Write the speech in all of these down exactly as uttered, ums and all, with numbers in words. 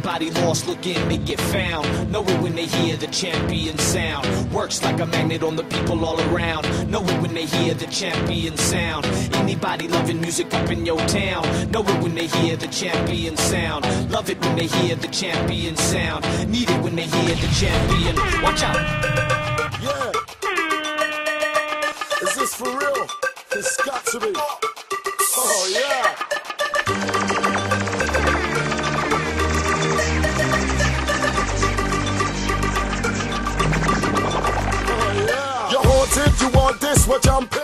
Anybody lost, look in, they get found. Know it when they hear the champion sound. Works like a magnet on the people all around. Know it when they hear the champion sound. Anybody loving music up in your town. Know it when they hear the champion sound. Love it when they hear the champion sound. Need it when they hear the champion. Watch out. Yeah. Is this for real? It's got to be. Oh yeah. If you want this, we're jumping.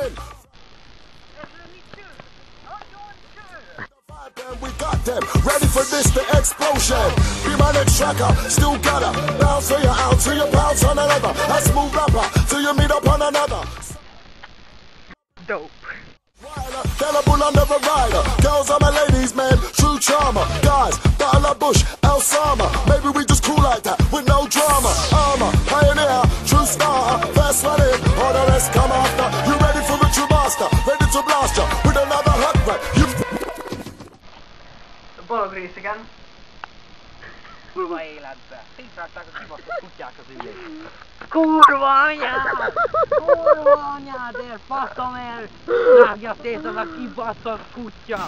We got them, ready for this, the explosion. Be my next tracker, still gotta bounce for you out till you bounce on another. A smooth rapper till you meet up on another. Dope. Cannibal under the rider. Girls are my ladies, man. True charmer. Guys, Battle of Bush, El Sama. Maybe we just cool like that with no drama. Armor, pioneer, true starter. First one in, all the rest come after. You ready for the true master? Ready to blast ya with another hot rap. You Borgris igen. Kurva életbe. Szétrágták a kibaszott kutyákat ügyét. Kurva anyád! Kurva anyádért, faszom el! Rágja szét az a kibaszott kutya!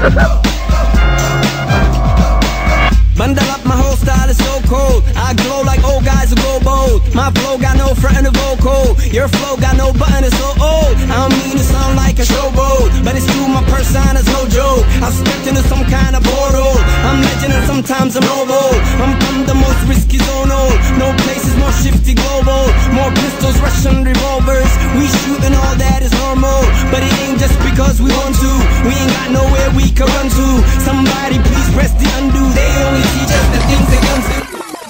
Bundle up, my whole style is so cold. I glow like old guys who go bold. My flow got no front in the vocal. Your flow got no button, it's so old. I don't mean to sound like a showboat, but it's true, my persona's no joke. I've stepped into some kind of portal. I'm legend and sometimes I'm noble. I'm from the most risky zone. No place is more shifty global. More pistols, Russian revolvers. We shooting all that is normal, but it ain't just because we want to. We ain't got nowhere we can run to. Somebody please press the undo. They only teach us the things they come to.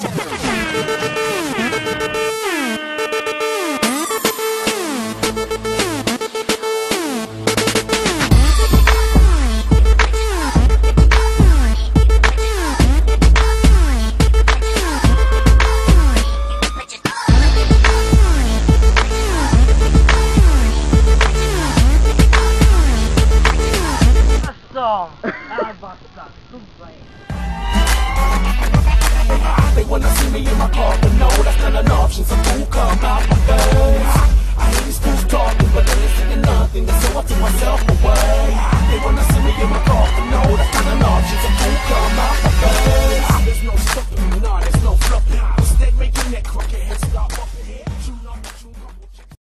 They wanna see me in my car, but no, that's not an option. Some fool come out my face. I hate these